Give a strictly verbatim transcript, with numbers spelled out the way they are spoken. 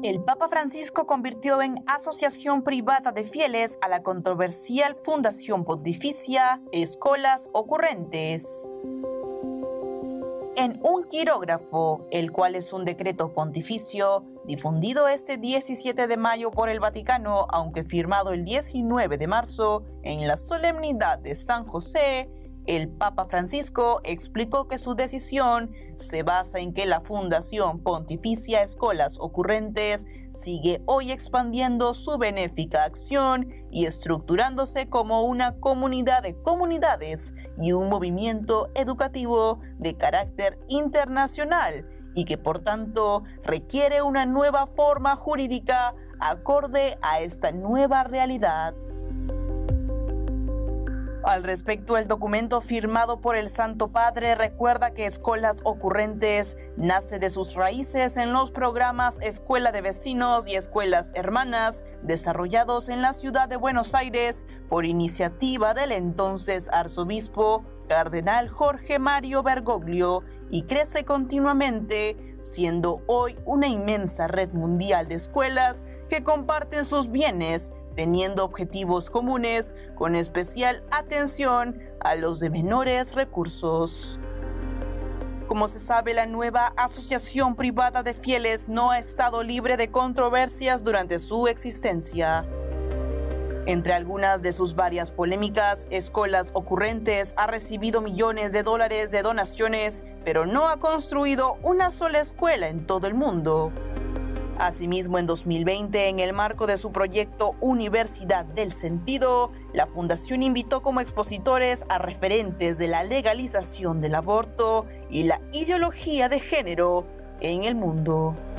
El Papa Francisco convirtió en asociación privada de fieles a la controversial Fundación Pontificia Escolas Ocurrentes. En un quirógrafo, el cual es un decreto pontificio, difundido este diecisiete de mayo por el Vaticano, aunque firmado el diecinueve de marzo en la solemnidad de San José, el Papa Francisco explicó que su decisión se basa en que la Fundación Pontificia Escolas Ocurrentes sigue hoy expandiendo su benéfica acción y estructurándose como una comunidad de comunidades y un movimiento educativo de carácter internacional, y que por tanto requiere una nueva forma jurídica acorde a esta nueva realidad. Al respecto, el documento firmado por el Santo Padre recuerda que Escolas Ocurrentes nace de sus raíces en los programas Escuela de Vecinos y Escuelas Hermanas, desarrollados en la ciudad de Buenos Aires por iniciativa del entonces arzobispo Cardenal Jorge Mario Bergoglio, y crece continuamente, siendo hoy una inmensa red mundial de escuelas que comparten sus bienes, teniendo objetivos comunes, con especial atención a los de menores recursos. Como se sabe, la nueva asociación privada de fieles no ha estado libre de controversias durante su existencia. Entre algunas de sus varias polémicas, Escolas Ocurrentes ha recibido millones de dólares de donaciones, pero no ha construido una sola escuela en todo el mundo. Asimismo, en dos mil veinte, en el marco de su proyecto Universidad del Sentido, la Fundación invitó como expositores a referentes de la legalización del aborto y la ideología de género en el mundo.